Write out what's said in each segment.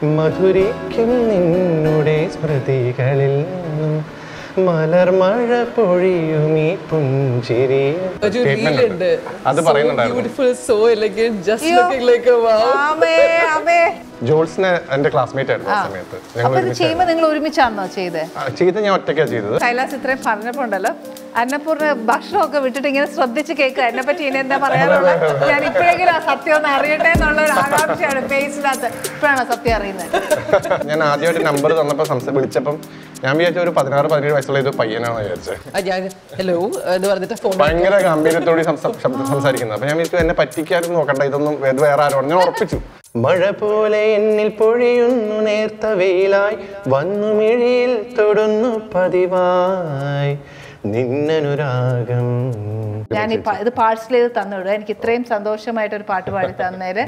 മധുരിക്കും നിന്നുടെ സ്മൃതികളിൽ നിന്നും മലർമഴ പൊഴിയുമീ പുഞ്ചിരി. അത് ജോൾസിനെ എന്റെ ക്ലാസ്മേറ്റ് ആയിരുന്നു ആ സമയത്ത്. നിങ്ങൾ ഒരുമിച്ചാണോ ചെയ്തത്? ഞാൻ ഒറ്റയ്ക്കാണ് ചെയ്തത്. കൈലാസ് ഇത്രയും പറഞ്ഞപ്പോണ്ടല്ലോ, അന്നപൂർണ്ണ ഭക്ഷണമൊക്കെ വിട്ടിട്ട് ഇങ്ങനെ ശ്രദ്ധിച്ച് കേൾക്കുക, എന്നെ പറ്റി ഇനി എന്താ പറയാനുള്ളത്, ഞാൻ ഇപ്പോഴെങ്കിലും ആ സത്യം ഒന്ന് അറിയട്ടെ എന്നുള്ള ഒരു ആകാംക്ഷയാണ് ഫേസിനകത്ത്. ഇപ്പോഴാണ് സത്യം അറിയുന്നത്. ഞാൻ ആദ്യമായിട്ട് നമ്പർ തന്നപ്പോ വിളിച്ചപ്പം ഞാൻ വിചാരിച്ച ഒരു 16-17 വയസ്സുള്ള ഇത് പയ്യനാണ് വിചാരിച്ചത്. ഭയങ്കര ഗംഭീരത്തോടെ സംസാരിക്കുന്നത്. അപ്പൊ ഞാൻ വിചാരിച്ചു എന്നെ പറ്റിക്കാനും നോക്കണ്ട, ഇതൊന്നും വേറെ ആരോട് ഞാൻ ഉറപ്പിച്ചു. മഴ പോലെ എന്നിൽ പൊഴിയുന്നു നേർത്ത വെയിലായി, വന്നു മിഴിയിൽ തൊടുന്നു പതിവായി നിന്നനുരാഗം. ഞാൻ ഇത് പാഴ്സൽ ചെയ്ത് തന്നുവിടുക. എനിക്ക് ഇത്രയും സന്തോഷമായിട്ടൊരു പാട്ട് പാടി തന്നേര്.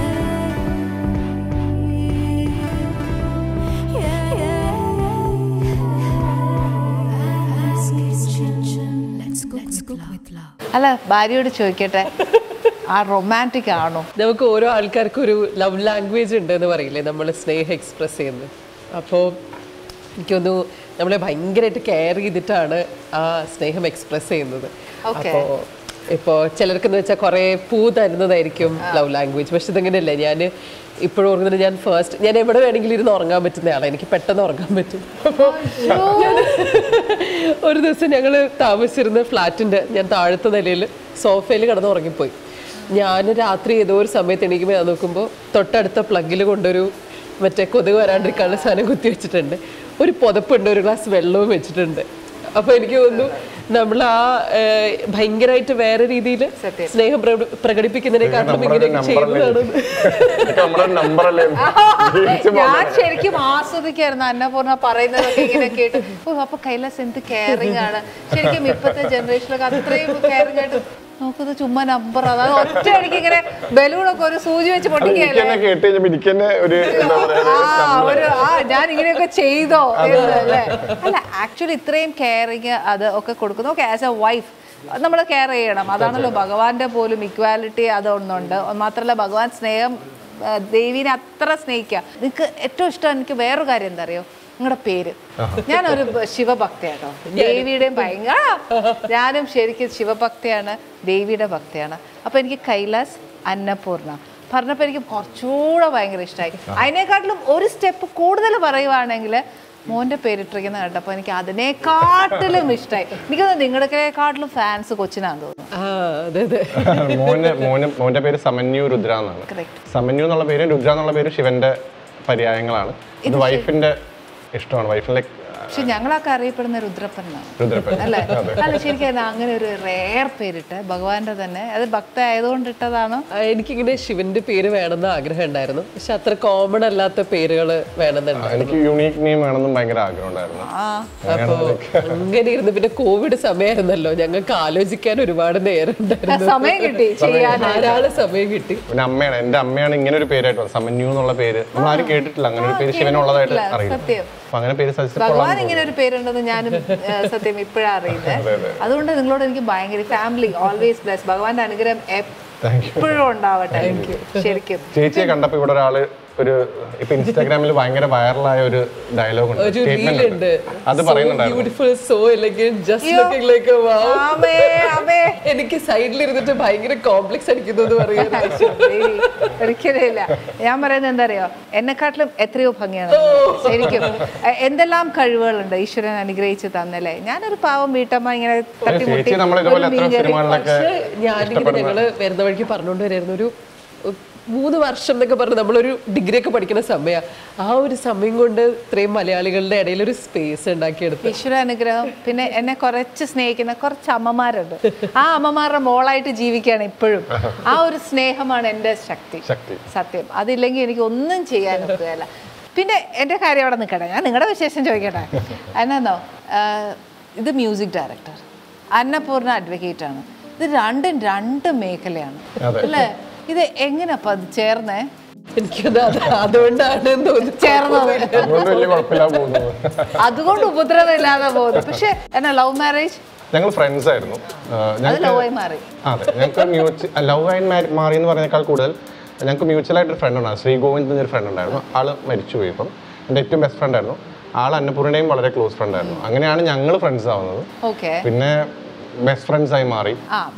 അല്ല, ഭാര്യയോട് ചോദിക്കട്ടെ, ആ റൊമാൻറ്റിക് ആണോ? നമുക്ക് ഓരോ ആൾക്കാർക്കും ഒരു ലവ് ലാംഗ്വേജ് ഉണ്ട് എന്ന് പറയില്ലേ, നമ്മൾ സ്നേഹം എക്സ്പ്രസ് ചെയ്യുന്നത്. അപ്പോൾ എനിക്കൊന്നു നമ്മളെ ഭയങ്കരമായിട്ട് കെയർ ചെയ്തിട്ടാണ് ആ സ്നേഹം എക്സ്പ്രസ് ചെയ്യുന്നത്. അപ്പോൾ ഇപ്പോൾ ചിലർക്കെന്ന് വെച്ചാൽ കുറേ പൂ തരുന്നതായിരിക്കും ലവ് ലാംഗ്വേജ്. പക്ഷെ ഇതങ്ങനെയല്ല. ഞാൻ ഇപ്പോഴും ഓർക്കുന്നത്, ഞാൻ എവിടെ വേണമെങ്കിലും ഇരുന്ന് ഉറങ്ങാൻ പറ്റുന്ന ആളാണ്. എനിക്ക് പെട്ടെന്ന് ഉറങ്ങാൻ പറ്റും. അപ്പോൾ ഒരു ദിവസം ഞങ്ങൾ താമസിച്ചിരുന്ന ഫ്ലാറ്റിൻ്റെ ഞാൻ താഴത്തെ നിലയിൽ സോഫയിൽ കിടന്ന് ഉറങ്ങിപ്പോയി. ഞാൻ രാത്രി ഏതോ ഒരു സമയത്ത് എണീക്കുമ്പോൾ ഞാൻ നോക്കുമ്പോൾ തൊട്ടടുത്ത പ്ലഗിൽ കൊണ്ടൊരു മറ്റേ കൊതുക് വരാണ്ടിരിക്കാനുള്ള സാധനം കുത്തി വെച്ചിട്ടുണ്ട്. ഒരു പുതപ്പുണ്ട്, ഒരു ഗ്ലാസ് വെള്ളവും വെച്ചിട്ടുണ്ട്. അപ്പോൾ എനിക്ക് തോന്നുന്നു നമ്മൾ ആ ഭയങ്കരമായിട്ട് വേറെ രീതിയിൽ സ്നേഹം പ്രകടിപ്പിക്കുന്നതിനെക്കാട്ടും ഇങ്ങനെയൊക്കെ ചെയ്യുന്നതാണ്. ഞാൻ ശരിക്കും ആസ്വദിക്കായിരുന്നു അന്നപൂർണ്ണ പറയുന്നതൊക്കെ ഇങ്ങനെ കേട്ട്. അപ്പൊ കൈലാസ് എന്ത് കെയറിങ് ആണ് ശരിക്കും. ഇപ്പത്തെ ജനറേഷനിലൊക്കെ അത്രയും കെയറിങ് ആയിട്ട് നോക്കുന്നത് ചുമ്മാ നമ്പർ. അതായത് ഒറ്റ അടിക്ക് ഇങ്ങനെ ബലൂണൊക്കെ ഒരു സൂചി വെച്ച് പൊട്ടിക്കല്ലേ. ഞാൻ ഇങ്ങനെയൊക്കെ ചെയ്തോ അല്ലേ? അല്ല, ആക്ച്വലി ഇത്രയും കെയറിങ് അത് ഒക്കെ കൊടുക്കുന്നു. ഓക്കെ, ആസ് എ വൈഫ് നമ്മൾ കെയർ ചെയ്യണം. അതാണല്ലോ ഭഗവാന്റെ പോലും ഇക്വാലിറ്റി അതൊന്നുണ്ട്. മാത്രമല്ല, ഭഗവാൻ സ്നേഹം, ദേവീനെ അത്ര സ്നേഹിക്കുക. നിങ്ങൾക്ക് ഏറ്റവും ഇഷ്ടം എനിക്ക് വേറൊരു കാര്യം എന്താ അറിയോ? നിങ്ങളുടെ പേര്. ഞാനൊരു ശിവഭക്തയാട്ടോ, ദേവിയുടെയും ഭയങ്കര. ഞാനും ശരിക്കും ശിവഭക്തയാണ്, ദേവിയുടെ ഭക്തയാണ്. അപ്പോൾ എനിക്ക് കൈലാസ് അന്നപൂർണ്ണ പറഞ്ഞപ്പോൾ എനിക്ക് കുറച്ചുകൂടെ ഭയങ്കര ഇഷ്ടമായി. അതിനെക്കാട്ടിലും ഒരു സ്റ്റെപ്പ് കൂടുതൽ പറയുവാണെങ്കിൽ മോൻ്റെ പേരിട്ടിരിക്കുന്ന കേട്ടപ്പോൾ എനിക്ക് അതിനെക്കാട്ടിലും ഇഷ്ടമായി. എനിക്കത് നിങ്ങളുടെക്കാട്ടിലും ഫാൻസ് കൊച്ചിനാന്ന് തോന്നുന്നു. മോന്റെ പേര് സമന്യു രുദ്ര എന്നാണ്. സമന്യു എന്നുള്ള പേര്, രുദ്ര എന്നുള്ള പേര് ശിവന്റെ പര്യായങ്ങളാണ്. ഇത് വൈഫിന്റെ ഇഷ്ടമാണ്. വൈഫിലെ പക്ഷെ ഞങ്ങളൊക്കെ അറിയപ്പെടുന്ന രുദ്രപ്പനാണ് അല്ലേ? അല്ല, ശരിക്കും അങ്ങനെ ഒരു റെയർ പേരിട്ട് ഭഗവാന്റെ തന്നെ. അത് ഭക്ത ആയതുകൊണ്ട് ഇട്ടതാണോ? എനിക്കിങ്ങനെ ശിവന്റെ പേര് വേണമെന്ന് ആഗ്രഹം ഉണ്ടായിരുന്നു. പക്ഷെ അത്ര കോമൺ അല്ലാത്ത പേരുകൾ വേണമെന്നുണ്ടായിരുന്നു. എനിക്ക് യൂണീക് നെയിം വേണമെന്നും ഭയങ്കര ആഗ്രഹം ഉണ്ടായിരുന്നു. അപ്പൊ അങ്ങനെ ഇരുന്ന് പിന്നെ കോവിഡ് സമയമായിരുന്നല്ലോ, ഞങ്ങൾക്ക് ആലോചിക്കാൻ ഒരുപാട് നേരം ഉണ്ടായിരുന്നു. സമയം കിട്ടി, ധാരാളം സമയം കിട്ടി. പിന്നെ അമ്മയാണ്, എന്റെ അമ്മയാണ് ഇങ്ങനെ ഒരു പേരായിട്ട് സമന്യു എന്നുള്ള പേര് നമ്മൾ ആരും കേട്ടിട്ടില്ല. അങ്ങനെ ഒരു പേര് ശിവനുള്ളതായിട്ട് അറിയാം. അങ്ങനെ പേര് ഭഗവാൻ ഇങ്ങനെ ഒരു പേരുണ്ടെന്ന് ഞാനും സത്യം ഇപ്പോഴാണ് അറിയുന്നത്. അതുകൊണ്ട് നിങ്ങളോട് എനിക്ക് ഭയങ്കര ഫാമിലി ഓൾവേസ് ബ്ലെസ്. ഭഗവാന്റെ അനുഗ്രഹം എപ്പോഴും ഉണ്ടാവട്ടെ. ശരിക്കും ചേച്ചിയെ കണ്ടപ്പോ ഇവിടെ ഒരാള് ഒരു ഇപ്പൊ ഇൻസ്റ്റാഗ്രാമിൽ ഭയങ്കര വൈറലായ ഒരു ഡയലോഗ് ഉണ്ട്, അത് പറയുന്നുണ്ടായിരുന്നു. എനിക്ക് സൈഡിൽ ഇരുന്നിട്ട് ഭയങ്കര കോംപ്ലക്സ് അടിക്കുന്നത് ഒരിക്കലില്ല. ഞാൻ പറയുന്നത് എന്താ അറിയോ, എന്നെക്കാട്ടിലും എത്രയോ ഭംഗിയാണ് ശരിക്കും. എന്തെല്ലാം കഴിവുകളുണ്ട് ഈശ്വരൻ അനുഗ്രഹിച്ച് തന്നല്ലേ. ഞാനൊരു പാവം വീട്ടമ്മ ഇങ്ങനെ തട്ടിമുട്ടി. ഞാനിങ്ങനെ ഞങ്ങള് വരുന്ന വഴിക്ക് പറഞ്ഞുകൊണ്ട് വരായിരുന്നു, ഒരു 3 വർഷം എന്നൊക്കെ പറഞ്ഞ് നമ്മളൊരു ഡിഗ്രി ഒക്കെ പഠിക്കുന്ന സമയം. ആ ഒരു സമയം കൊണ്ട് ഇത്രയും മലയാളികളുടെ ഇടയിൽ ഒരു സ്പേസ് ഉണ്ടാക്കിയെടുത്തു. ഈശ്വര അനുഗ്രഹം. പിന്നെ എന്നെ കുറച്ച് സ്നേഹിക്കുന്ന കുറച്ച് അമ്മമാരുണ്ട്. ആ അമ്മമാരുടെ മോളായിട്ട് ജീവിക്കുകയാണ് ഇപ്പോഴും. ആ ഒരു സ്നേഹമാണ് എൻ്റെ ശക്തി. സത്യം, അതില്ലെങ്കിൽ എനിക്ക് ഒന്നും ചെയ്യാൻ ഒക്കുകയില്ല. പിന്നെ എൻ്റെ കാര്യം അവിടെ നിൽക്കട്ടെ, ഞാൻ നിങ്ങളുടെ വിശേഷം ചോദിക്കട്ടെ. എന്നാന്നോ, ഇത് മ്യൂസിക് ഡയറക്ടർ, അന്നപൂർണ്ണ അഡ്വക്കേറ്റ് ആണ്. ഇത് രണ്ടും 2 മേഖലയാണ് അല്ലേ? ഇത് എങ്ങനെ അപ്പൊ അത് ചേർന്നേ? എനിക്കത് അതുകൊണ്ടാണ് ചേർന്നത്. അതുകൊണ്ട് ഉപദ്രവമില്ലാതെ പോകുന്നു. പക്ഷെ എന്നാ ലവ് മാരേജ്? ഞങ്ങൾ ഫ്രണ്ട്സ് ആയിരുന്നു. ലവ് ആയി മാറി. അതെ, ഞങ്ങൾക്ക് ലവ് ആയി മാറി എന്ന് പറയുന്നേക്കാൾ കൂടുതൽ ഞങ്ങൾക്ക് മ്യൂച്വലായിട്ടൊരു ഫ്രണ്ട് ഉണ്ടായിരുന്നു, ശ്രീഗോവിന്ദ് എന്നൊരു ഫ്രണ്ട് ഉണ്ടായിരുന്നു. ആള് മരിച്ചുപോയി. ഇപ്പം എൻ്റെ ഏറ്റവും ബെസ്റ്റ് ഫ്രണ്ട് ആയിരുന്നു ആൾ. അന്നപൂർണ്ണയും വളരെ ക്ലോസ് ഫ്രണ്ട് ആയിരുന്നു. അങ്ങനെയാണ് ഞങ്ങൾ ഫ്രണ്ട്സ് ആവുന്നത്. പിന്നെ ബെസ്റ്റ് ഫ്രണ്ട്സ് ആയി മാറി.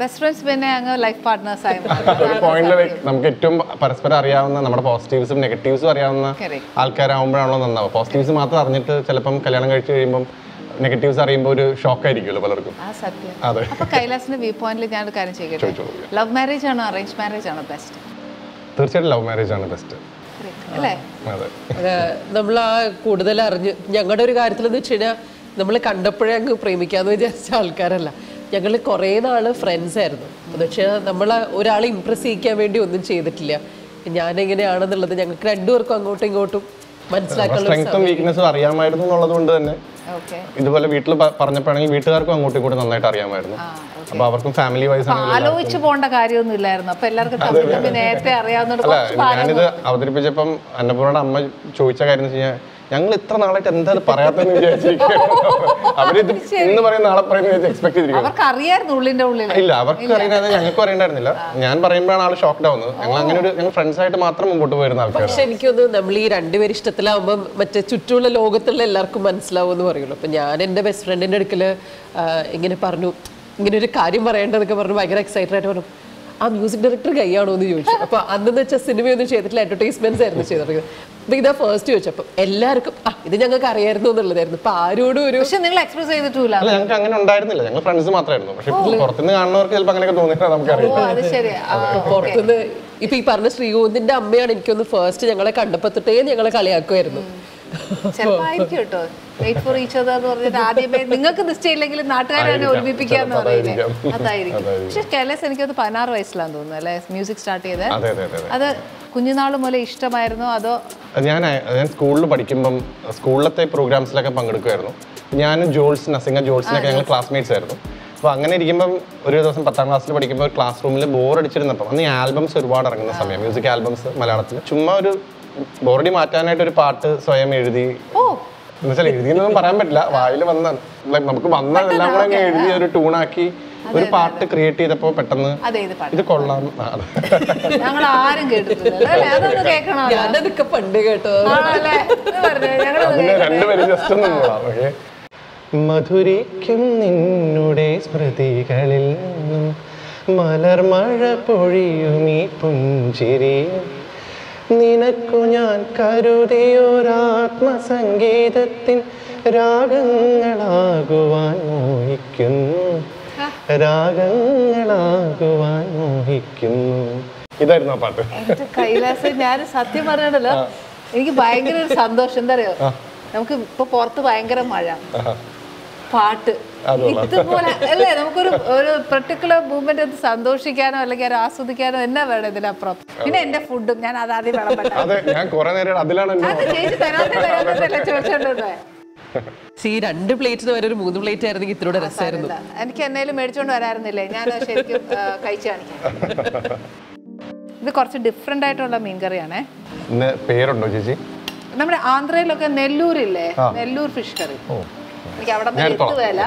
ഒരു പോയിന്റിൽ നമുക്ക് ഏറ്റവും പരസ്പരം അറിയാവുന്ന നമ്മുടെ പോസിറ്റീവ്സും നെഗറ്റീവ്സും അറിയാവുന്ന ആൾക്കാരാകുമ്പോഴാണല്ലോ നന്നാവുക. പോസിറ്റീവ്സ് മാത്രം അറിഞ്ഞിട്ട് ചിലപ്പം കല്യാണം കഴിച്ച് കഴിയുമ്പോൾ നെഗറ്റീവ്സ് അറിയുമ്പോൾ ഒരു ഷോക്ക് ആയിരിക്കുമല്ലോ പലർക്കും. അതെ. കൈലാസിന്റെ വ്യൂ പോയിന്റിൽ ഞാനൊരു കാര്യം ചെയ്യട്ടെ, ലവ് മാരേജ് ആണോ അറേഞ്ച് മാരേജ് ആണോ ബെസ്റ്റ്? തീർച്ചയായിട്ടും ലവ് മാരേജ് ആണ് ബെസ്റ്റ്. നമ്മൾ ആ കൂടുതൽ അറിഞ്ഞ് ഞങ്ങളുടെ ഒരു കാര്യത്തിൽ എന്ന് വെച്ച് കഴിഞ്ഞാൽ നമ്മൾ കണ്ടപ്പോഴേ അങ്ങ് പ്രേമിക്കാന്ന് വിചാരിച്ച ആൾക്കാരല്ല. ഞങ്ങൾ കുറേ നാള് ഫ്രണ്ട്സ് ആയിരുന്നു. എന്ന് വെച്ചാൽ നമ്മൾ ഒരാളെ ഇംപ്രസ് ചെയ്യിക്കാൻ വേണ്ടി ഒന്നും ചെയ്തിട്ടില്ല. ഞാനെങ്ങനെയാണെന്നുള്ളത് ഞങ്ങൾക്ക് രണ്ടുപേർക്കും അങ്ങോട്ടും ഇങ്ങോട്ടും സ്ട്രെങ്ത്തും വീക്ക്നെസ്സും അറിയാമായിരുന്നു എന്നുള്ളത് കൊണ്ട് തന്നെ ഇതുപോലെ വീട്ടിൽ പറഞ്ഞപ്പോഴാണെങ്കിൽ വീട്ടുകാർക്കും അങ്ങോട്ടും ഇങ്ങോട്ടും നന്നായിട്ട് അറിയാമായിരുന്നു. അപ്പൊ അവർക്കും ഫാമിലി വൈസ് ആലോചിച്ച് പോകേണ്ട കാര്യമൊന്നും ഇല്ലായിരുന്നു. അപ്പൊ എല്ലാവർക്കും നേരത്തെ അറിയാവുന്ന. ഞാനിത് അവതരിപ്പിച്ചപ്പം അന്നപൂർണ്ണയുടെ അമ്മ ചോദിച്ച കാര്യം എന്ന് വെച്ച് കഴിഞ്ഞാൽ ഞങ്ങൾ ഇത്ര നാളായിട്ട് എന്താ പറയാത്തെന്ന് വിചാരിച്ചിരിക്കും. അവരിത് ഇന്ന് പറയുന്ന നാളെ പറയുന്ന എക്സ്പെക്ട് ചെയ്തിരിക്കും. ഇല്ല, അവർക്ക് അറിയാതെ ഞങ്ങൾക്കും അറിയണ്ടായിരുന്നില്ല. ഞാൻ പറയുമ്പോഴാണ് ആള് ഷോക്ക്ഡ് ആവുന്നത്. ഞങ്ങൾ അങ്ങനെ ഒരു ഞങ്ങൾ ഫ്രണ്ട്സ് ആയിട്ട് മാത്രം മുമ്പോട്ട് പോയിരുന്ന ആൾക്കാർ. പക്ഷെ എനിക്കൊന്ന് നമ്മൾ ഈ രണ്ടുപേരും ഇഷ്ടത്തിലാവുമ്പോൾ മറ്റേ ചുറ്റുമുള്ള ലോകത്തുള്ള എല്ലാവർക്കും മനസ്സിലാവും എന്ന് പറയുള്ളൂ. അപ്പൊ ഞാൻ എൻ്റെ ബെസ്റ്റ് ഫ്രണ്ടിന്റെ അടുക്കല് ഇങ്ങനെ പറഞ്ഞു, ഇങ്ങനെ ഒരു കാര്യം പറയേണ്ടതൊക്കെ പറഞ്ഞു, ഭയങ്കര എക്സൈറ്റഡ് ആയിട്ട് പറഞ്ഞു, ആ മ്യൂസിക് ഡയറക്ടർ കൈയാണോ എന്ന് ചോദിച്ചു. അപ്പൊ അന്നെന്ന് വെച്ചാൽ സിനിമയൊന്നും ചെയ്തിട്ടില്ല, അഡ്വർടൈസ്മെന്റ്സ് ആയിരുന്നു ചെയ്തിട്ടുള്ളത്. അപ്പൊ ഇതാ ഫസ്റ്റ് ചോദിച്ചപ്പോൾ എല്ലാവർക്കും ഇത് ഞങ്ങൾക്ക് അറിയായിരുന്നു എന്നുള്ളതായിരുന്നു. അപ്പൊ ആരോടും ഒരു നിങ്ങൾ എക്സ്പ്രസ് ചെയ്തിട്ടില്ല. ഞങ്ങൾക്ക് അങ്ങനെ ഉണ്ടായിരുന്നില്ല, ഞങ്ങൾ ഫ്രണ്ട്സ് മാത്രമായിരുന്നു. പക്ഷെ പുറത്തുനിന്ന് കാണുന്നവർക്ക് ചിലപ്പോൾ അങ്ങനെയൊക്കെ തോന്നിയാൽ നമുക്കറിയാം. പുറത്തുനിന്ന് ഇപ്പൊ ഈ പറഞ്ഞ ശ്രീഗോവിന്ദിന്റെ അമ്മയാണ് എനിക്കൊന്ന് ഫസ്റ്റ് ഞങ്ങളെ കണ്ടപ്പോ തൊട്ടേ ഞങ്ങളെ കളിയാക്കുമായിരുന്നു. നിങ്ങൾക്ക് നിശ്ചയില്ലെങ്കിലും നാട്ടുകാരെ ഒരുമിപ്പിക്കാന്ന് പറയുന്നത് അതായിരിക്കും. പക്ഷെ കൈലാസ് എനിക്കത് 16 വയസ്സിലാന്ന് തോന്നുന്നു അല്ലെ മ്യൂസിക് സ്റ്റാർട്ട് ചെയ്തത്? അത് കുഞ്ഞുനാൾ മുതലേ ഇഷ്ടമായിരുന്നോ അതോ? ഞാൻ സ്കൂളിൽ പഠിക്കുമ്പം സ്കൂളിലത്തെ പ്രോഗ്രാംസിലൊക്കെ പങ്കെടുക്കുമായിരുന്നു. ഞാനും നസിംഗ ജോൾസിനൊക്കെ ഞങ്ങൾ ക്ലാസ്മേറ്റ്സ് ആയിരുന്നു. അപ്പോൾ അങ്ങനെ ഇരിക്കുമ്പം ഒരു ദിവസം 10ാം ക്ലാസ്സിൽ പഠിക്കുമ്പോൾ ക്ലാസ് റൂമിൽ ബോറടിച്ചിരുന്നപ്പം അന്ന് ഈ ആൽബംസ് ഒരുപാട് ഇറങ്ങുന്ന സമയം, മ്യൂസിക് ആൽബംസ് മലയാളത്തിൽ. ചുമ്മാ ഒരു ബോറടി മാറ്റാനായിട്ട് ഒരു പാട്ട് സ്വയം എഴുതി. എന്നുവെച്ചാൽ എഴുതിയെന്നൊന്നും പറയാൻ പറ്റില്ല, വായിൽ വന്ന നമുക്ക് വന്നതെല്ലാം കൂടെ എഴുതി ഒരു ട്യൂണാക്കി ഒരു പാട്ട് ക്രിയേറ്റ് ചെയ്തപ്പോ പെട്ടെന്ന് ഇത് കൊള്ളാം. പണ്ട് കേട്ടോ രണ്ടുപേരും ജസ്റ്റ് ഒന്നും കൊള്ളാം. ഓക്കെ. മധുരിക്കും നിന്നുടെ സ്മൃതികളിൽ നിന്നും മലർമഴ പൊഴിയും ഈ പുഞ്ചിരിയും നിനക്കു ഞാൻ കരുതിയൊരാത്മസംഗീതത്തിൻ രാഗങ്ങളാകുവാൻ മോഹിക്കുന്നു, രാഗങ്ങളാകുവാൻ മോഹിക്കുന്നു. ഇതായിരുന്നു ആ പാട്ട്. കൈലാസ്, ഞാൻ സത്യം പറഞ്ഞല്ലോ, എനിക്ക് ഭയങ്കര ഒരു സന്തോഷം. എന്താ അറിയോ, നമുക്ക് ഇപ്പൊ പുറത്ത് ഭയങ്കര മഴ, പാട്ട് ഇതുപോലെ അല്ലേ, നമുക്കൊരു ഒരു പെർട്ടിക്കുലർ മൂവ്മെന്റ് അത് സന്തോഷിക്കാനോ അല്ലെങ്കിൽ അത് ആസ്വദിക്കാനോ എന്നാ വേണം ഇതിനപ്പുറം. പിന്നെ എന്റെ ഫുഡും ഞാൻ അതാദ്യം ചോദിച്ചോണ്ടേ. ഈ 2 പ്ലേറ്റിന് വരെ ഒരു 3 പ്ലേറ്റ് ആയിരുന്നെങ്കിൽ ഇത്രയുടെ രസമായിരുന്നു. എനിക്ക് എന്നേലും മേടിച്ചോണ്ട് വരാറുന്നില്ലേ, ഞാൻ ശരിക്കും കഴിച്ചു കാണിക്കാം. ഇത് കുറച്ച് ഡിഫറെന്റ് ആയിട്ടുള്ള മീൻകറിയാണേ. പേരുണ്ടോ ചേച്ചി? നമ്മുടെ ആന്ധ്രയിലൊക്കെ നെല്ലൂരില്ലേ, നെല്ലൂർ ഫിഷ് കറി. എനിക്ക് അവിടെ എത്തുകയല്ല.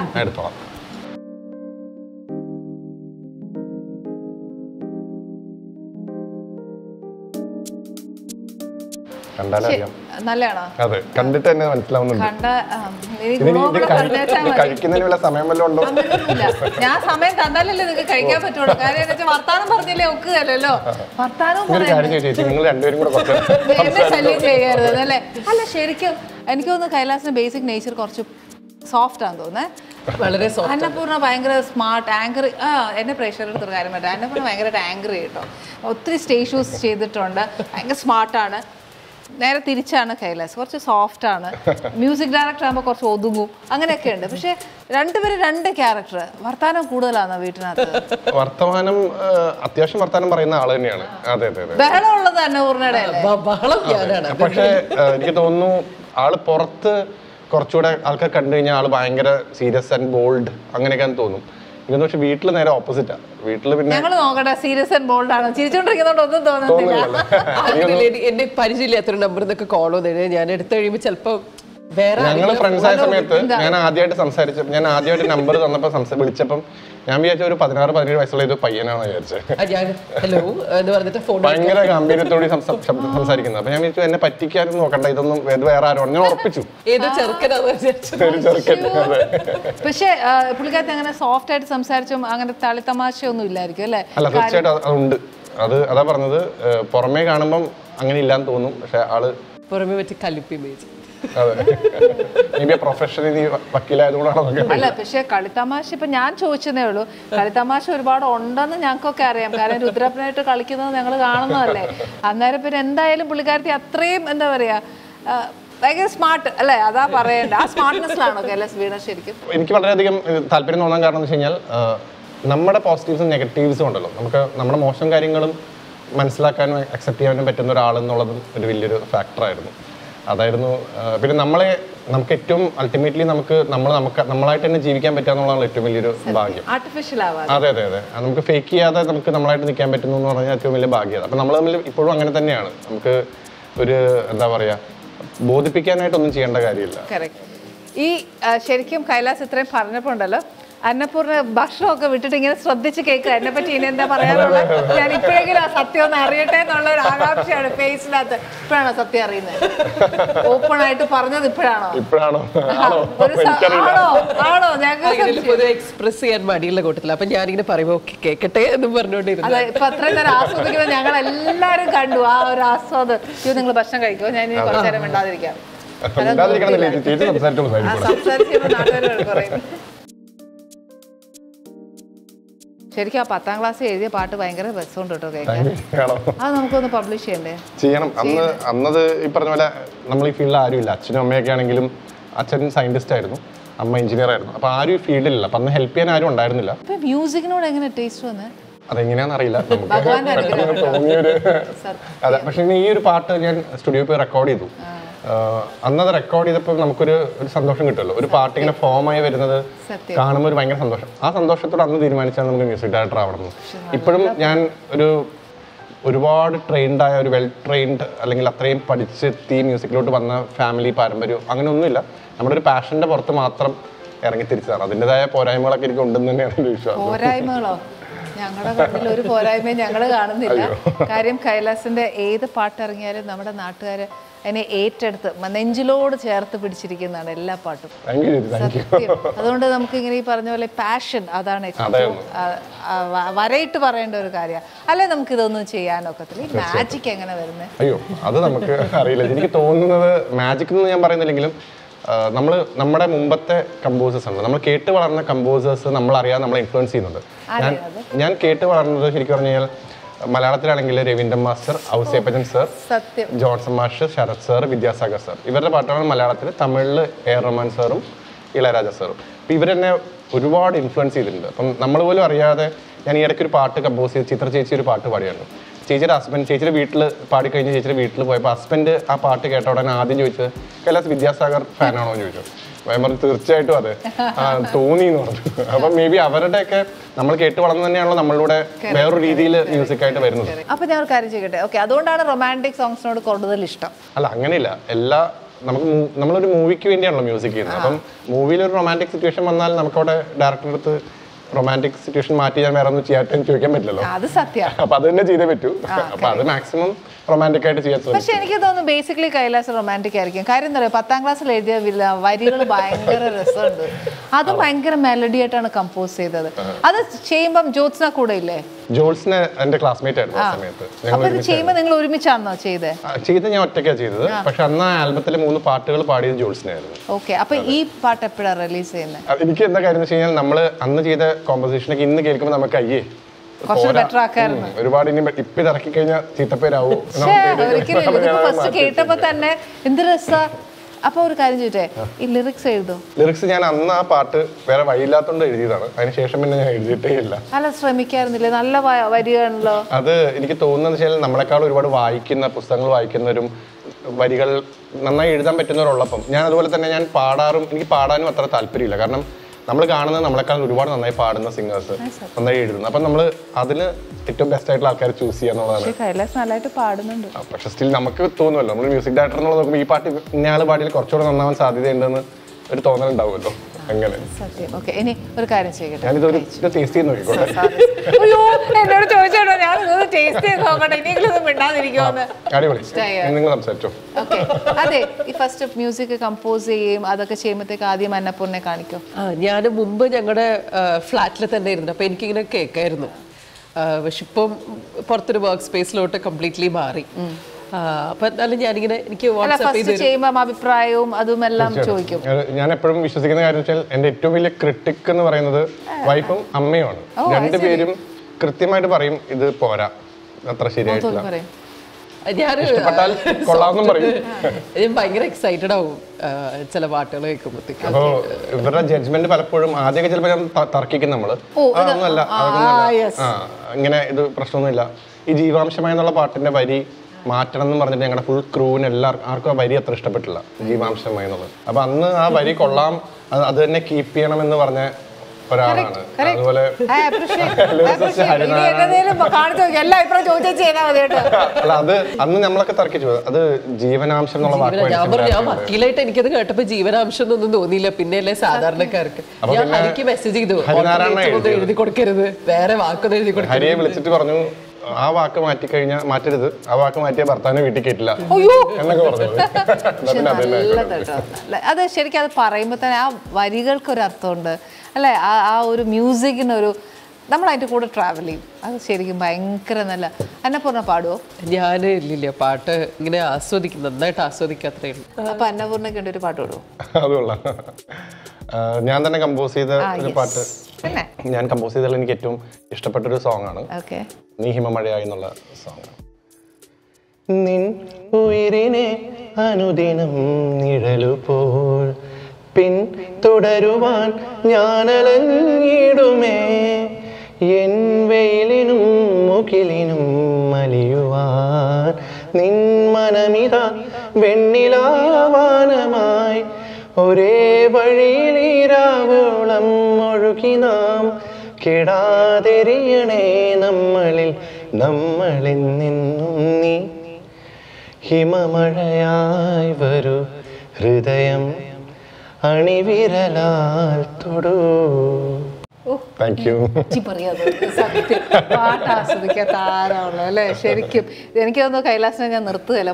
നല്ലതാണോ? അതെ, കണ്ടിട്ട് തന്നെ മനസ്സിലാവുന്നുണ്ട്. കഴിക്കുന്നതിനുള്ള സമയം വല്ലതും ഉണ്ടോ? ഞാൻ സമയം തന്നാലല്ലേ നിങ്ങൾക്ക് കഴിക്കാൻ പറ്റുള്ളൂ. കാര്യം വർത്താനം പറഞ്ഞില്ലേ ഒക്കുകയല്ലോ. വർത്താനം എന്നെ ശല്യം ചെയ്യരുത് അല്ലേ? അല്ല, ശരിക്കും എനിക്ക് തോന്നുന്നു കൈലാസിന്റെ ബേസിക് നേച്ചർ കുറച്ച് സോഫ്റ്റ് ആണെന്ന് തോന്നുന്നത്. വളരെ അന്നപൂർണ്ണ ഭയങ്കര സ്മാർട്ട് ആങ്കർ. എന്നെ പ്രേക്ഷകരുടെ അടുത്തൊരു കാര്യം പറ്റും, അന്നപൂർണ്ണ ഭയങ്കരമായിട്ട് ആങ്കർ കേട്ടോ. ഒത്തിരി സ്റ്റേജ് ഷോസ് ചെയ്തിട്ടുണ്ട്, ഭയങ്കര സ്മാർട്ടാണ്. നേരെ തിരിച്ചാണ് കൈലാസ്, കുറച്ച് സോഫ്റ്റ് ആണ്. മ്യൂസിക് ഡയറക്ടർ ആകുമ്പോൾ കുറച്ച് ഒതുങ്ങും, അങ്ങനെയൊക്കെ ഉണ്ട്. പക്ഷെ രണ്ടുപേരും 2 ക്യാരക്ടർ. വർത്താനം കൂടുതലാണോ വീട്ടിനകത്ത്? വർത്തമാനം അത്യാവശ്യം വർത്താനം പറയുന്ന ആള് തന്നെയാണ്. അതെ അതെ, ബഹളം ഉള്ളത് തന്നെ പൂർണ്ണയുടെ. പക്ഷെ എനിക്ക് തോന്നുന്നു ആള് പുറത്ത് കുറച്ചുകൂടെ ആൾക്കാർ കണ്ടു കഴിഞ്ഞാൽ ആള് ഭയങ്കര സീരിയസ് ആൻഡ് ബോൾഡ് അങ്ങനെയൊക്കെയാന്ന് തോന്നും. ഇതെന്ന് പക്ഷെ വീട്ടില് നേരെ ഓപ്പോസിറ്റാ. വീട്ടില് പിന്നെ ഞങ്ങൾ നോക്കട്ടെ, സീരിയസ് ആൻഡ് ബോൾഡ് ആണ്. ചിരിച്ചോണ്ടിരിക്കുന്നതുകൊണ്ട് ഒന്നും തോന്നുന്നില്ല. എന്നെ പരിചയമില്ലാത്തൊരു നമ്പർ നിന്നൊക്കെ കോൾ വന്നു ഞാൻ എടുത്തു കഴിയുമ്പോൾ ചിലപ്പോൾ ഞങ്ങൾ ഫ്രണ്ട്സ് ആയ സമയത്ത് ഞാൻ ആദ്യമായിട്ട് നമ്പർ തന്നപ്പോൾ വിളിച്ചപ്പം ഞാൻ വിചാരിച്ച ഒരു 16-17 വയസ്സുള്ള ഇത് പയ്യനാണെന്ന് വിചാരിച്ചത്. ഭയങ്കര ഗാംഭീര്യത്തോടെ സംസാരിക്കുന്നത്. അപ്പൊ ഞാൻ വിചാരിച്ചു എന്നെ പറ്റിക്കാനും നോക്കണ്ട, ഇതൊന്നും വേറെ ആരോ ഞാൻ ഉറപ്പിച്ചു. പക്ഷേ പുള്ളിക്കാരത്ത് അങ്ങനെ സോഫ്റ്റ് ആയിട്ട് സംസാരിച്ചും അങ്ങനെ തളിത്തമാശയൊന്നും ഇല്ലായിരിക്കും അല്ലേ? അല്ല, തീർച്ചയായിട്ടും അതുണ്ട്. അതാ പറഞ്ഞത്, പുറമേ കാണുമ്പം അങ്ങനെ ഇല്ലാന്ന് തോന്നും, പക്ഷെ ആള് പുറമെ പറ്റി കലിപ്പ് ഇമേജ്. അല്ല, പക്ഷെ കളിത്തമാശ ഇപ്പൊ ഞാൻ ചോദിച്ചതേ ഉള്ളൂ. കളിത്തമാശ ഒരുപാട് ഉണ്ടെന്ന് ഞങ്ങൾക്കൊക്കെ അറിയാം, കാരണം രുദ്രപ്പനായിട്ട് കളിക്കുന്നത് ഞങ്ങൾ കാണുന്നതല്ലേ. അന്നേരം പിന്നെ എന്തായാലും പുള്ളിക്കാരത്തി അത്രയും എന്താ പറയാ ഭയങ്കര സ്മാർട്ട് അല്ലേ? അതാ പറയണ്ട. ആ സ്മാർട്ട്നെസ്സിലാണോ കൈലാസ് വീണ ശരിക്കും? എനിക്ക് വളരെയധികം താല്പര്യം തോന്നാൻ കാരണം എന്ന് വെച്ച് കഴിഞ്ഞാൽ നമ്മുടെ പോസിറ്റീവ്സും നെഗറ്റീവ്സും ഉണ്ടല്ലോ. നമുക്ക് നമ്മുടെ മോശം കാര്യങ്ങളും മനസ്സിലാക്കാനും അക്സെപ്റ്റ് ചെയ്യാനും പറ്റുന്ന ഒരാളെന്നുള്ളതും ഒരു വലിയൊരു ഫാക്ടറായിരുന്നു. അതായിരുന്നു. പിന്നെ നമുക്ക് ഏറ്റവും അൾട്ടിമേറ്റ്ലി നമ്മളായിട്ട് തന്നെ ജീവിക്കാൻ പറ്റുക എന്നുള്ളതാണ് ഏറ്റവും വലിയൊരു ഭാഗ്യം. അതെ. നമുക്ക് ഫേക്ക് ചെയ്യാതെ നമുക്ക് നമ്മളായിട്ട് നിൽക്കാൻ പറ്റുന്നു എന്ന് പറഞ്ഞാൽ ഏറ്റവും വലിയ ഭാഗ്യത. അപ്പം നമ്മൾ തമ്മിൽ ഇപ്പോഴും അങ്ങനെ തന്നെയാണ്. നമുക്ക് ഒരു എന്താ പറയാ, ബോധിപ്പിക്കാനായിട്ടൊന്നും ചെയ്യേണ്ട കാര്യമില്ല. ഈ ശരിക്കും കൈലാസ് ഇത്രയും പറഞ്ഞപ്പോൾ ഉണ്ടല്ലോ, അന്നപൂർണ്ണ ഭക്ഷണമൊക്കെ വിട്ടിട്ട് ഇങ്ങനെ ശ്രദ്ധിച്ച് കേൾക്കുക എന്നെ പറ്റി ഇനി എന്താ പറയാനുള്ളത്, ഞാൻ ഇപ്പോഴെങ്കിലും ആ സത്യം ഒന്ന് അറിയട്ടെ എന്നുള്ള ഒരു ആകാംക്ഷയാണ് ഫേസിനകത്ത്. ഇപ്പോഴാണോ സത്യം അറിയുന്നത്? ഓപ്പൺ ആയിട്ട് പറഞ്ഞത് ഇപ്പോഴാണോ? ആണോ? ഞങ്ങൾക്ക് എക്സ്പ്രസ് ചെയ്യാൻ മടിയുള്ള കൂട്ടത്തില്ല. അപ്പൊ ഞാനിങ്ങനെ പറയുമ്പോ കേക്കട്ടെ എന്ന് പറഞ്ഞോണ്ടിരുന്നു. ഇപ്പൊ അത്രയും നേരം ആസ്വദിക്കുന്നത് ഞങ്ങൾ എല്ലാരും കണ്ടു. ആ ഒരു ആസ്വാദം. നിങ്ങൾ ഭക്ഷണം കഴിക്കുമോ? ഞാൻ ഇനി കുറച്ചു നേരം മിണ്ടാതിരിക്കാം. സംസാരിച്ച് നാട്ടുകാരോട് പറയും. ശരിക്കും ആ 10ാം ക്ലാസ് എഴുതിയ പാട്ട് ഭയങ്കര രസമുണ്ട് കേട്ടോ കേൾക്കാൻ. അത് നമുക്കൊന്ന് പബ്ലിഷ് ചെയ്യണം. അന്നത് ഈ പറഞ്ഞ പോലെ നമ്മൾ ഈ ഫീൽഡിൽ ആരും ഇല്ല. അച്ഛനും അമ്മയൊക്കെ ആണെങ്കിലും, അച്ഛൻ സയന്റിസ്റ്റ് ആയിരുന്നു, അമ്മ എഞ്ചിനീയർ ആയിരുന്നു. അപ്പൊ ആരും ഈ ഫീൽഡിലില്ല. അപ്പൊ അന്ന് ഹെൽപ്പ് ചെയ്യാൻ ആരും ഉണ്ടായിരുന്നില്ല. മ്യൂസിക്കിനോട് എങ്ങനെ ടേസ്റ്റ് വന്നത്? അതെങ്ങനെയാണെന്ന് അറിയില്ല, തോന്നിയൊരു. അതെ. പക്ഷെ ഈ ഒരു പാട്ട് ഞാൻ സ്റ്റുഡിയോയിൽ പോയി റെക്കോർഡ് ചെയ്തു. അന്നത് റെക്കോർഡ് ചെയ്തപ്പോൾ നമുക്കൊരു സന്തോഷം കിട്ടുമല്ലോ. ഒരു പാട്ട് ഇങ്ങനെ ഫോമായി വരുന്നത് കാണുമ്പോൾ ഒരു ഭയങ്കര സന്തോഷം. ആ സന്തോഷത്തോടെ അന്ന് തീരുമാനിച്ചാൽ നമുക്ക് മ്യൂസിക് ഡയറക്ടർ ആവണം. ഇപ്പോഴും ഞാൻ ഒരുപാട് ട്രെയിൻഡായ ഒരു വെൽ ട്രെയിൻഡ് അല്ലെങ്കിൽ അത്രയും പഠിച്ചെത്തി മ്യൂസിക്കിലോട്ട് വന്ന ഫാമിലി പാരമ്പര്യം അങ്ങനെയൊന്നുമില്ല. നമ്മുടെ ഒരു പാഷന്റെ പുറത്ത് മാത്രം ഇറങ്ങി തിരിച്ചതാണ്. അതിൻ്റെതായ പോരായ്മകളൊക്കെ എനിക്ക് ഉണ്ടെന്ന് തന്നെയാണ് എൻ്റെ വിശ്വാസം. പോരായ്മകളോ? ഞങ്ങളുടെ കണ്ണിൽ ഒരു പോരായ്മയും ഞങ്ങൾ കാണുന്നില്ല. കാര്യം കൈലാസിന്റെ ഏത് പാട്ടിറങ്ങിയാലും നമ്മുടെ നാട്ടുകാര് അതിനെ ഏറ്റെടുത്ത് നെഞ്ചിലോട് ചേർത്ത് പിടിച്ചിരിക്കുന്നതാണ് എല്ലാ പാട്ടും. സത്യം. അതുകൊണ്ട് നമുക്ക് ഇങ്ങനെ ഈ പറഞ്ഞ പോലെ പാഷൻ അതാണ് ഏറ്റവും വരയിട്ട് പറയേണ്ട ഒരു കാര്യമാണ്. അല്ലെ നമുക്ക് ഇതൊന്നും ചെയ്യാനൊക്കത്തില്ല. ഈ മാജിക് എങ്ങനെ വരുന്നത്? അയ്യോ, അത് നമുക്ക് അറിയില്ല. എനിക്ക് തോന്നുന്നത് മാജിക് എന്ന് ഞാൻ പറയുന്നില്ലെങ്കിലും നമ്മുടെ മുമ്പത്തെ കമ്പോസേഴ്സ് ഉണ്ട്, നമ്മൾ കേട്ട് വളർന്ന കമ്പോസേഴ്സ് നമ്മളറിയാതെ നമ്മളെ ഇൻഫ്ലുവൻസ് ചെയ്യുന്നുണ്ട്. ഞാൻ കേട്ട് വളർന്നത് ശരിക്കും പറഞ്ഞു കഴിഞ്ഞാൽ മലയാളത്തിലാണെങ്കിൽ Raveendran master, Ouseppachan sir, Johnson master, Sharath sir, Vidyasagar sir, ഇവരുടെ പാട്ടാണ് മലയാളത്തിൽ. തമിഴിൽ എ റഹ്മാൻ സാറും ഇളയരാജ സാറും. അപ്പം ഇവരെന്നെ ഒരുപാട് ഇൻഫ്ലുവൻസ് ചെയ്തിട്ടുണ്ട്. അപ്പം നമ്മൾ പോലും അറിയാതെ ഞാൻ ഈ ഇടയ്ക്ക് ഒരു പാട്ട് കമ്പോസ് ചെയ്ത് ചിത്ര ചേച്ചി ഒരു പാട്ട് പാടിയായിരുന്നു. ചേച്ചിയുടെ ഹസ്ബൻഡ് ചേച്ചിയുടെ വീട്ടിൽ പാടിക്കഴിഞ്ഞ് ചേച്ചിയുടെ വീട്ടിൽ പോയപ്പോൾ ഹസ്ബൻഡ് ആ പാട്ട് കേട്ട ഉടനെ ആദ്യം ചോദിച്ചത് കൈലാസ് വിദ്യാസാഗർ ഫാനാണോ എന്ന് ചോദിച്ചു. പറഞ്ഞു തീർച്ചയായിട്ടും അതെ, തോന്നി എന്ന് പറഞ്ഞു. അപ്പം മേ ബി അവരുടെയൊക്കെ നമ്മൾ കേട്ട് വളർന്നു തന്നെയാണല്ലോ നമ്മളിലൂടെ വേറൊരു രീതിയിൽ മ്യൂസിക് ആയിട്ട് വരുന്നത്. അപ്പൊ ഞാൻ ഒരു കാര്യം ചെയ്യട്ടെ, ഓക്കെ, അതുകൊണ്ടാണ് റൊമാൻറ്റിക് സോങ്സിനോട് കൂടുതൽ ഇഷ്ടം? അല്ല, അങ്ങനെയില്ല. നമ്മളൊരു മൂവിക്ക് വേണ്ടിയാണല്ലോ മ്യൂസിക് ചെയ്യുന്നത്. അപ്പം മൂവിയിൽ ഒരു റൊമാൻറ്റിക് സിറ്റുവേഷൻ വന്നാൽ നമുക്കവിടെ ഡയറക്ടറുടെ അടുത്ത് റൊമാൻറ്റിക് സിറ്റുവേഷൻ മാറ്റി ഞാൻ വേറെ ഒന്നും ചെയ്യാട്ടെന്ന് ചോദിക്കാൻ പറ്റില്ലല്ലോ. അത് സത്യം. അപ്പൊ അത് തന്നെ ചെയ്തേ പറ്റൂ. അപ്പൊ അത് മാക്സിമം റൊമാൻറ്റിക് ആയിട്ട് ചെയ്യാൻ ശ്രമിക്കും. പക്ഷെ എനിക്ക് തോന്നുന്നു ബേസിക്കലി കൈലാസ് റൊമാൻറ്റിക് ആയിരിക്കും. കാര്യം എന്താ പറയുക, 10ാം ക്ലാസ്സിൽ എഴുതിയ വരികൾ ഭയങ്കര രസമുണ്ട്. അത് ഭയങ്കര മെലഡി ആയിട്ടാണ് കമ്പോസ് ചെയ്തത്. അത് ചെയ്യുമ്പം ജ്യോത്സ്ന കൂടെ ഇല്ലേ? ജോൾസിനെ എന്റെ ക്ലാസ്മേറ്റ് ആയിരുന്നു ആ സമയത്ത്. ചെയ്യുമ്പോൾ നിങ്ങൾ ഒരുമിച്ചാണോ ചെയ്തത്? ഞാൻ ഒറ്റയ്ക്കാണ് ചെയ്തത്. പക്ഷെ അന്ന് ആ ആൽബത്തിലെ 3 പാട്ടുകൾ പാടിയത് ജോൾസിനായിരുന്നു. ഓക്കെ, അപ്പൊ ഈ പാട്ട് എപ്പോഴാണ് റിലീസ് ചെയ്യുന്നത്? എനിക്ക് എന്താ കാര്യം വെച്ച് കഴിഞ്ഞാൽ നമ്മള് അന്ന് ചെയ്ത കോമ്പോസിഷനൊക്കെ ഇന്ന് കേൾക്കുമ്പോൾ നമുക്ക് ഒരുപാട് ഇനി ഇപ്പൊ ഇത് ഇറക്കി കഴിഞ്ഞാൽ ചീത്തപ്പേരാവും. ഫസ്റ്റ് കേട്ടപ്പോ തന്നെ എന്ത് രസാ. അപ്പൊ ഒരു കാര്യം ചോദിച്ചേ, ഈ ലിറിക്സ് എഴുതും? ലിറിക്സ് ഞാൻ അന്ന് ആ പാട്ട് വേറെ വഴിയില്ലാത്തോണ്ട് എഴുതിയതാണ്. അതിനുശേഷം പിന്നെ ഞാൻ എഴുതിയിട്ടേ ഇല്ല. അല്ല, ശ്രമിക്കാറുന്നില്ലേ? നല്ല വരികയാണല്ലോ. അത് എനിക്ക് തോന്നുന്നത് വെച്ചാൽ നമ്മളെക്കാൾ ഒരുപാട് വായിക്കുന്ന പുസ്തകങ്ങൾ വായിക്കുന്നവരും വരികൾ നന്നായി എഴുതാൻ പറ്റുന്നവരുള്ളപ്പം ഞാൻ അതുപോലെ തന്നെ ഞാൻ എനിക്ക് പാടാനും അത്ര താല്പര്യമില്ല. കാരണം നമ്മൾ കാണുന്നത് നമ്മളെക്കാൾ ഒരുപാട് നന്നായി പാടുന്ന സിംഗേഴ്സ് നന്നായി എഴുതുന്നു. അപ്പം നമ്മൾ അതിന് ഏറ്റവും ബെസ്റ്റ് ആയിട്ടുള്ള ആൾക്കാരെ ചൂസ് ചെയ്യാന്നുള്ളതാണ്. കൈലാസ് നല്ലതായിട്ട് പാടുന്നുണ്ട്. പക്ഷെ സ്റ്റിൽ നമുക്ക് തോന്നുമല്ലോ, നമ്മൾ മ്യൂസിക് ഡയറക്ടർ എന്നുള്ള നോക്കുമ്പോൾ ഈ പാട്ട് ഇന്നയാൾ പാടിയാൽ കുറച്ചുകൂടെ നന്നാവാൻ സാധ്യതയുണ്ടെന്ന് ഒരു തോന്നലുണ്ടാവുമല്ലോ. അങ്ങനെ സത്യം. ഓക്കെ, ഇനി ഒരു കാര്യം ചെയ്യട്ടെ. ഞാനിതൊരു ടേസ്റ്റ് ചെയ്ത് നോക്കിക്കോട്ടെ. അയ്യോ, എന്നോട് ചോദിച്ചോട്ടോ, ഞാൻ ഇതൊന്ന് ടേസ്റ്റ് ചെയ്ത് നോക്കട്ടെ, ഇനിയെങ്കിലും മിണ്ടാതിരിക്കുമെന്ന്. അടിപൊളി, നിങ്ങൾ സംസാരിച്ചോ. ഓക്കെ, അതെ, ഈ ഫസ്റ്റ് മ്യൂസിക് കമ്പോസ് ചെയ്യും അതൊക്കെ ചെയ്യുമ്പോഴത്തേക്ക് ആദ്യം അന്നപൂർണ്ണയെ കാണിക്കും. ഞാൻ മുമ്പ് ഞങ്ങളുടെ ഫ്ലാറ്റിൽ തന്നെ ഇരുന്നു, അപ്പോൾ എനിക്കിങ്ങനെ കേൾക്കായിരുന്നു. പക്ഷെ ഇപ്പം പുറത്തൊരു വർക്ക് സ്പേസിലോട്ട് കംപ്ലീറ്റ്ലി മാറി. അപ്പൊ എന്നാലും ഞാനിങ്ങനെ എനിക്ക് ചെയ്യുമ്പോൾ അഭിപ്രായവും അതുമെല്ലാം ചോദിക്കും. ഞാൻ എപ്പോഴും വിശ്വസിക്കുന്ന കാര്യം വെച്ചാൽ എന്റെ ഏറ്റവും വലിയ ക്രിട്ടിക് എന്ന് പറയുന്നത് വൈഫും അമ്മയുമാണ്. രണ്ടുപേരും കൃത്യമായിട്ട് പറയും ഇത് പോരാ, അത്ര ശരിയായിട്ടില്ല, ഞാൻ ഭയങ്കര എക്സൈറ്റഡ് ആവും ചില പാട്ടുകൾ കേൾക്കുമ്പോഴത്തേക്ക്. അപ്പൊ ഇവരുടെ ജഡ്ജ്മെന്റ് പലപ്പോഴും ആദ്യമൊക്കെ ചിലപ്പോൾ ഞാൻ തർക്കിക്കും. നമ്മള് അതൊന്നുമല്ല, ഇങ്ങനെ ഇത് പ്രശ്നമൊന്നുമില്ല. ഈ ജീവാംശമായ എന്നുള്ള പാട്ടിന്റെ വരി മാറ്റണം എന്ന് പറഞ്ഞിട്ട് ഞങ്ങളുടെ ഫുൾ ക്രൂവിന് ആർക്കും ആ വരി അത്ര ഇഷ്ടപ്പെട്ടില്ല, ജീവാംശമായി എന്നുള്ളത്. അപ്പൊ അന്ന് ആ വരി കൊള്ളാം, അത് തന്നെ കീപ്പ് ചെയ്യണം എന്ന് പറഞ്ഞ ഒരാളാണ്. അതുപോലെ അല്ല, അത് അന്ന് നമ്മളൊക്കെ തർക്കിച്ചു. അത് ജീവനാംശം എന്നുള്ള വാക്ക് വക്കീലായിട്ട് എനിക്കത് കേട്ടപ്പോ ജീവനാംശം എന്നൊന്നും തോന്നിയില്ല. പിന്നെയല്ലേ സാധാരണക്കാർക്ക് ഞാൻ ഹരിക്ക് മെസ്സേജ് ചെയ്തു, എഴുതി കൊടുക്കരുത്, വേറെ വാക്കൊന്നും എഴുതി കൊടുക്കരുത്. ഹരിയെ വിളിച്ചിട്ട് പറഞ്ഞു ആ വാക്ക് മാറ്റരുത്, ആ വാക്ക് മാറ്റിയ ഭർത്താവിനെ വീട്ടിൽ കേട്ടില്ല എന്നൊക്കെ പറഞ്ഞു. അത് ശരിക്കും അത് പറയുമ്പോ തന്നെ ആ വരികൾക്ക് ഒരു അർത്ഥമുണ്ട് അല്ലെ, ആ ഒരു മ്യൂസിക്കിനൊരു, നമ്മൾ അതിന്റെ കൂടെ ട്രാവൽ ചെയ്യും. അത് ശരിക്കും ഭയങ്കര നല്ല. അന്നപൂർണ്ണ പാടുവോ? ഞാൻ ഇല്ലില്ല, പാട്ട് ഇങ്ങനെ ആസ്വദിക്കും, നന്നായിട്ട് ആസ്വദിക്കാത്രേ ഉള്ളൂ. അപ്പൊ അന്നപൂർണ്ണയ്ക്ക് ഒരു പാട്ട് പാടുവോ? അതുകൊള്ളാം. ഞാൻ തന്നെ കമ്പോസ് ചെയ്ത ഒരു പാട്ട്, ഞാൻ കമ്പോസ് ചെയ്തതിൽ എനിക്ക് ഏറ്റവും ഇഷ്ടപ്പെട്ടൊരു സോങ് ആണ് നീ ഹിമമഴയായി എന്നുള്ള സോങ്. നിൻ ഉയിരിനെ അനുദിനം നിഴലുപോൽ പിൻ തുടരുവാൻ ഞാനലഞ്ഞിടുമേ, എൻ വെയിലിനും മുകിലിനും മലിയുവാൻ നിൻ മനമിതാ വെണ്ണിലാവാനമായി, ഒരേ വഴിയിലിരാവോളം ഒഴുകി നാം കെടാതെരിയണേ നമ്മളെന്നെന്നും നീ ഹിമമഴയായി വരൂ ഹൃദയം അണിവിരലാൽ തൊടൂ. പാട്ട് ആസ്വദിക്കാത്ത ആരാണല്ലോ അല്ലെ. ശരിക്കും എനിക്ക് തോന്നുന്നു കൈലാസിനെ ഞാൻ നിർത്തുകയല്ല,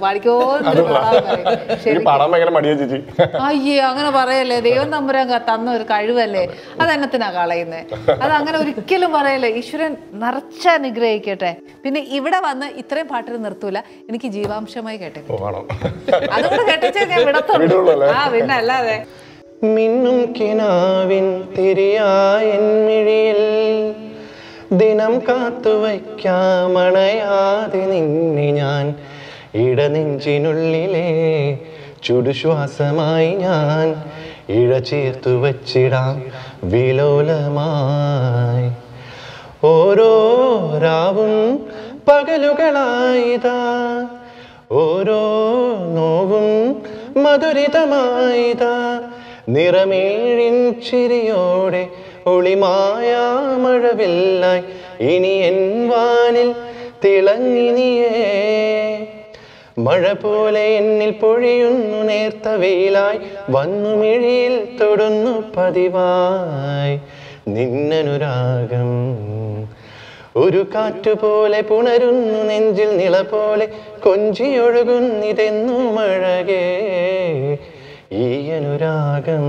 അയ്യേ അങ്ങനെ പറയല്ലേ. ദൈവം തമ്പുരാൻ തന്ന ഒരു കഴിവല്ലേ, അതെന്നത്തിനാ കളയുന്നേ. അത് അങ്ങനെ ഒരിക്കലും പറയല്ലേ. ഈശ്വരൻ നിറച്ചനുഗ്രഹിക്കട്ടെ. പിന്നെ ഇവിടെ വന്ന് ഇത്രയും പാട്ടിൽ നിർത്തൂല, എനിക്ക് ജീവാംശമായി കേട്ടേ, അതുകൊണ്ട് കേട്ടിച്ചേ ഞാൻ വിടത്തുള്ളൂ. ആ പിന്നെ അല്ലാതെ. മിന്നും കിനാവിൻ തിരിയായൻ മിഴിയിൽ ദിനം കാത്തുവയ്ക്കാമണയാതെ നിന്നെ ഞാൻ, ഇടനെഞ്ചിനുള്ളിലെ ചുടുശ്വാസമായി ഞാൻ ഇഴ ചേർത്തു വച്ചിടാം വിലോലമായി. ഓരോ രാവും പകലുകളായിതാ, ഓരോ നോവും മധുരിതമായിതാ, നിറമേഴിൻ ചിരിയോടെ ഒളിമായാ മഴവില്ലായി ഇനി എൻ വാനിൽ തിളങ്ങിനിയേ. മഴ പോലെ എന്നിൽ പൊഴിയുന്നു നേർത്ത വെയിലായി, വന്നു മിഴിയിൽ തൊടുന്നു പതിവായി നിന്നനുരാഗം. ഒരു കാറ്റുപോലെ പുണരുന്നു നെഞ്ചിൽ നിള പോലെ കൊഞ്ചിയൊഴുകുന്നിതെന്നു മഴകേ ഈ അനുരാഗം.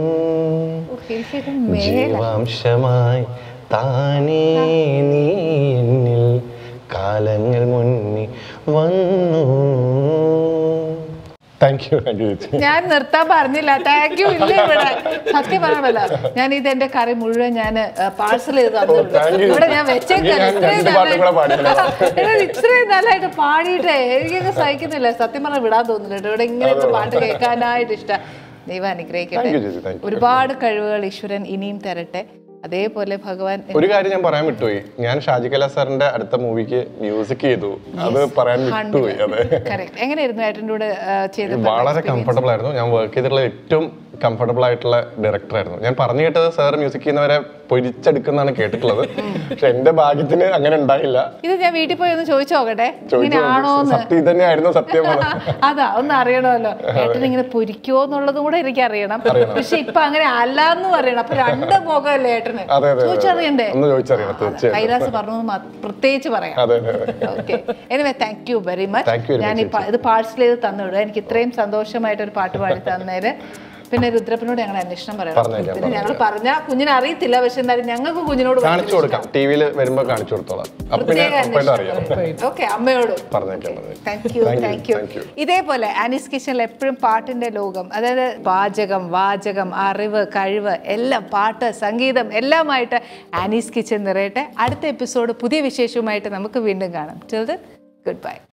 ജീവാംശമായി താനേ നീ എന്നിൽ കാലങ്ങൾ മുന്നിൽ വന്നു. ഞാൻ നിർത്താൻ പറഞ്ഞില്ല, താങ്ക് യു. ഇല്ല ഇവിടെ സത്യം പറയാമല്ലോ, ഞാൻ ഇത് എന്റെ കറി മുഴുവൻ ഞാൻ പാഴ്സൽ ചെയ്ത് തന്നിട്ടുണ്ട്. ഇവിടെ ഞാൻ വെച്ചേക്കാണ്. ഇത്രയും നല്ലതായിട്ട് പാടിയിട്ടേ എനിക്കൊക്കെ സഹിക്കുന്നില്ല. സത്യം പറഞ്ഞാൽ വിടാൻ തോന്നുന്നില്ല. ഇവിടെ ഇങ്ങനത്തെ പാട്ട് കേൾക്കാനായിട്ട് ഇഷ്ടം. ദൈവം അനുഗ്രഹിക്കട്ടെ. ഒരുപാട് കഴിവുകൾ ഈശ്വരൻ ഇനിയും തരട്ടെ. അതേപോലെ ഭഗവാൻ. ഒരു കാര്യം ഞാൻ പറയാൻ വിട്ടുപോയി, ഞാൻ ഷാജി കൈലാസ് സാറിന്റെ അടുത്ത മൂവിക്ക് മ്യൂസിക് ചെയ്തു, അത് പറയാൻ വിട്ടുപോയി. അതെ, എങ്ങനെയായിരുന്നു ഏട്ടൻ്റെ കൂടെ ചെയ്തത്? വളരെ കംഫർട്ടബിൾ ആയിരുന്നു. ഞാൻ വർക്ക് ചെയ്തിട്ടുള്ള ഏറ്റവും കംഫർട്ടബിൾ ആയിട്ടുള്ള ഡയറക്ടർ ആയിരുന്നു. ഞാൻ പറഞ്ഞു കേട്ടത് സാർ മ്യൂസിക് ചെയ്യുന്നവരെ പൊരിച്ചെടുക്കുന്നതാണ് കേട്ടിട്ടുള്ളത്. പക്ഷെ എന്റെ ഭാഗ്യത്തിന് അങ്ങനെ ഉണ്ടായില്ല. ഇത് ഞാൻ വീട്ടിൽ പോയി ഒന്ന് ചോദിച്ചു നോക്കട്ടെ, ഇങ്ങനെയാണോന്ന്. സത്യം തന്നെയായിരുന്നു സത്യം. അതാ ഒന്ന് അറിയണമല്ലോ, ഏട്ടൻ ഇങ്ങനെ പൊരിക്കോ എന്നുള്ളതും കൂടെ എനിക്ക് അറിയണം. പക്ഷെ ഇപ്പൊ അങ്ങനെ അല്ലാന്ന് പറയണം. അപ്പൊ രണ്ട് മുഖമല്ലേ ഏട്ടന്, ചോദിച്ചറിയണ്ടേ? കൈലാസ് പറഞ്ഞു പ്രത്യേകിച്ച് പറയാം. Okay, anyway thank you very much. ഞാൻ ഇത് പാഴ്സൽ ചെയ്ത് തന്നുവിടുക. എനിക്ക് ഇത്രയും സന്തോഷമായിട്ട് ഒരു പാട്ട് പാടി തന്നേര്. പിന്നെ രുദ്രപ്പനോട് ഞങ്ങൾ അന്വേഷണം പറയണം. പിന്നെ ഞങ്ങൾ പറഞ്ഞ കുഞ്ഞിനെ അറിയത്തില്ല, പക്ഷെ എന്തായാലും ഞങ്ങൾക്ക് കുഞ്ഞിനോട് കാണിച്ചു കൊടുക്കാം, ടിവിയിൽ വരുമ്പോ കാണിച്ചു കൊടുത്തോളാം. ഓക്കെ, അമ്മയോട് താങ്ക് യു. ഇതേപോലെ ആനീസ് കിച്ചണിൽ എപ്പോഴും പാട്ടിന്റെ ലോകം, അതായത് പാചകം, വാചകം, അറിവ്, കഴിവ് എല്ലാം, പാട്ട്, സംഗീതം എല്ലാമായിട്ട് ആനീസ് കിച്ചൺ നിറയട്ടെ. അടുത്ത എപ്പിസോഡ് പുതിയ വിശേഷവുമായിട്ട് നമുക്ക് വീണ്ടും കാണാം. Good by.